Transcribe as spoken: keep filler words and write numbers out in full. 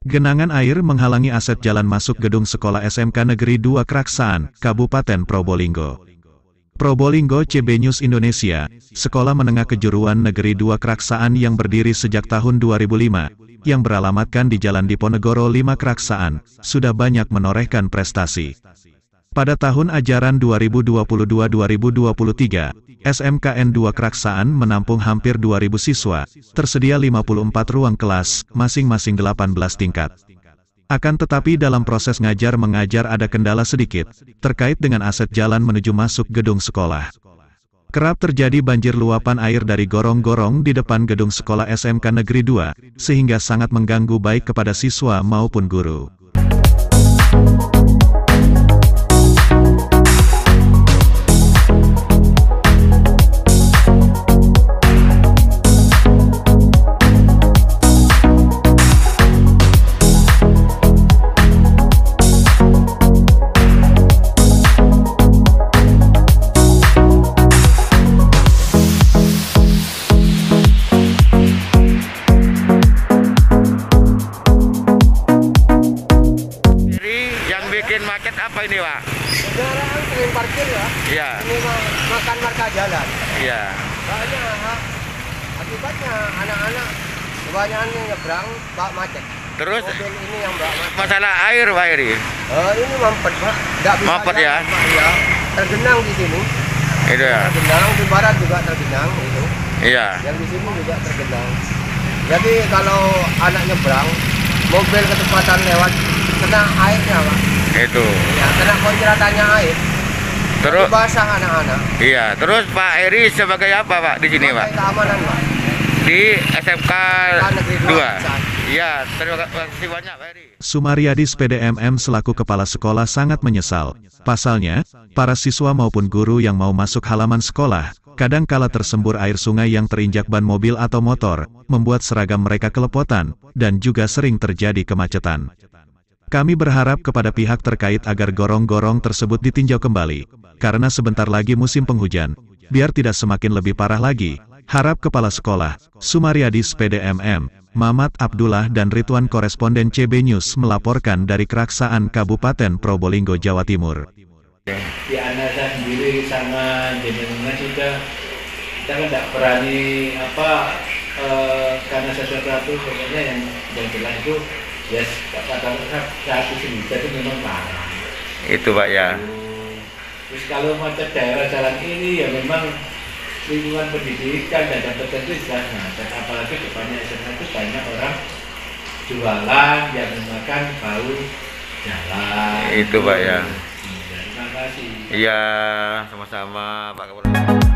Genangan air menghalangi akses jalan masuk gedung sekolah S M K Negeri dua Kraksaan, Kabupaten Probolinggo. Probolinggo C B News Indonesia, Sekolah Menengah Kejuruan Negeri dua Kraksaan yang berdiri sejak tahun dua ribu lima, yang beralamatkan di Jalan Diponegoro lima Kraksaan, sudah banyak menorehkan prestasi. Pada tahun ajaran dua ribu dua puluh dua dua ribu dua puluh tiga, S M K N dua Kraksaan menampung hampir dua ribu siswa, tersedia lima puluh empat ruang kelas, masing-masing delapan belas tingkat. Akan tetapi dalam proses ngajar-mengajar ada kendala sedikit, terkait dengan akses jalan menuju masuk gedung sekolah. Kerap terjadi banjir luapan air dari gorong-gorong di depan gedung sekolah S M K Negeri dua, sehingga sangat mengganggu baik kepada siswa maupun guru. Bikin macet apa ini, Pak? Kendaraan sering parkir ya. Iya. Ini makan marka jalan. Iya. Soalnya akibatnya anak-anak kebanyakan yang nyebrang bak macet. Terus mobil ini yang bak macet. Masalah air, Pak Eri. Oh, ini mampet, Pak. Nggak bisa Mampet jalan, ya? Pak, ya. Tergenang di sini. Itu ya. Tergenang di barat juga tergenang itu. Iya. Yang di sini juga tergenang. Jadi kalau anak nyebrang, mobil kecepatan lewat kena airnya, Pak. Itu. Ya, kena kontratannya air. Terus Jadi basah anak-anak. iya, terus Pak Eri sebagai apa, Pak, di sini, Pak? Sebagai keamanan, Pak. Di S M K Negeri dua. dua. Iya, terima kasih banyak, Pak Eri. Sumaryadi S P D M M selaku kepala sekolah sangat menyesal. Pasalnya, para siswa maupun guru yang mau masuk halaman sekolah, kadang kala tersembur air sungai yang terinjak ban mobil atau motor, membuat seragam mereka kelepotan, dan juga sering terjadi kemacetan. Kami berharap kepada pihak terkait agar gorong-gorong tersebut ditinjau kembali, karena sebentar lagi musim penghujan, biar tidak semakin lebih parah lagi. Harap Kepala Sekolah, Sumaryadi S P D M M, Mamat Abdullah dan Ridwan koresponden C B News melaporkan dari Kraksaan Kabupaten Probolinggo, Jawa Timur. Di anak saya sendiri sama jenengan sudah, kita kan tidak berani apa eh, karena sesuatu pokoknya yang yang jelas itu ya kata-kata saat musim hujan itu memang parah. Itu, Pak, ya. Terus kalau macet daerah jalan ini ya memang lingkungan pendidikan dan kompetensi jelas macet. Apalagi depannya S M K itu banyak orang jualan yang memakan bau jalan. Itu, Pak, ya. Terima kasih. Iya, sama-sama, Pak Kapolres.